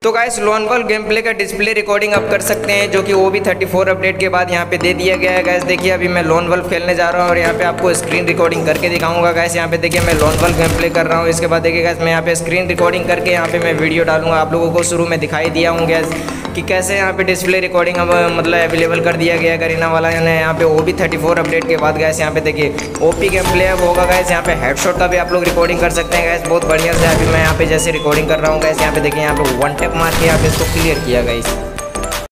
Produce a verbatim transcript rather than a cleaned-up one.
तो guys lone wolf game play का display recording आप कर सकते हैं, जो कि वो भी थर्टी फोर अपडेट के बाद यहाँ पे दे दिया गया है। गाइस देखिए अभी मैं लोन वॉल्फ खेलने जा रहा हूँ और यहाँ पे आपको स्क्रीन रिकॉर्डिंग करके दिखाऊंगा। गाइस यहाँ पे देखिए मैं लोन वॉल्फ गेम प्ले कर रहा हूँ। इसके बाद देखिए गाइस मैं यहाँ पे स्क्रीन रिकॉर्डिंग करके यहाँ पे मैं वीडियो डालूंगा। आप लोगों को शुरू में दिखाई दिया हूँ गैस कि कैसे यहाँ पे डिस्प्ले रिकॉर्डिंग अब मतलब अवेलेबल कर दिया गया करीना वाला ने यहाँ पे, वो भी थर्टी फोर अपडेट के बाद। गैस यहाँ पे देखिए ओपी गेम प्ले अब होगा। गैस यहाँ पे हेडशॉट का भी आप लोग रिकॉर्डिंग कर सकते हैं गैस बहुत बढ़िया से। अभी मैं यहाँ पे जैसे रिकॉर्डिंग कर रहा हूँ गैस यहाँ पे देखिए यहाँ पे वन टैप मार के यहाँ पे इसको क्लियर किया गैस।